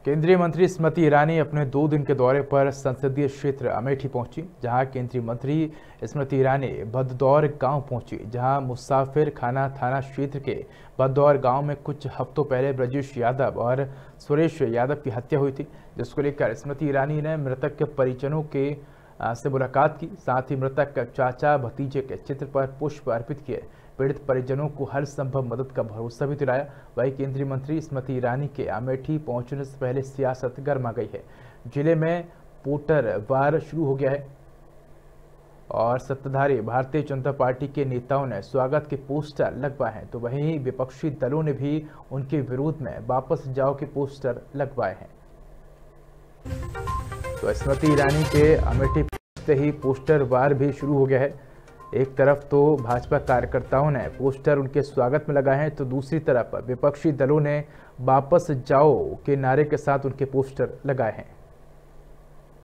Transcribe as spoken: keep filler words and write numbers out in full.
केंद्रीय मंत्री स्मृति ईरानी अपने दो दिन के दौरे पर संसदीय क्षेत्र अमेठी पहुंची, जहां केंद्रीय मंत्री स्मृति ईरानी भदौर गांव पहुंची, जहां मुसाफिर खाना थाना क्षेत्र के भदौर गांव में कुछ हफ्तों पहले ब्रजेश यादव और सुरेश यादव की हत्या हुई थी, जिसको लेकर स्मृति ईरानी ने मृतक के परिजनों के से मुलाकात की। साथ ही मृतक चाचा भतीजे के चित्र पर पुष्प अर्पित किए। पीड़ित परिजनों को हर संभव मदद का भरोसा भी दिलाया। वहीं केंद्रीय मंत्री स्मृति ईरानी के अमेठी पहुंचने से पहले सियासत गर्मा गई है। जिले में वोटर वार शुरू हो गया है और सत्ताधारी भारतीय जनता पार्टी के नेताओं ने स्वागत के पोस्टर लगवाए हैं, तो वहीं विपक्षी दलों ने भी उनके विरोध में वापस जाओ के पोस्टर लगवाए हैं। तो स्मृति ईरानी के अमेठी पहुंचते ही पोस्टर वार भी शुरू हो गया है। एक तरफ तो भाजपा कार्यकर्ताओं ने पोस्टर उनके स्वागत में लगाए हैं, तो दूसरी तरफ विपक्षी दलों ने वापस जाओ के नारे के साथ उनके पोस्टर लगाए हैं।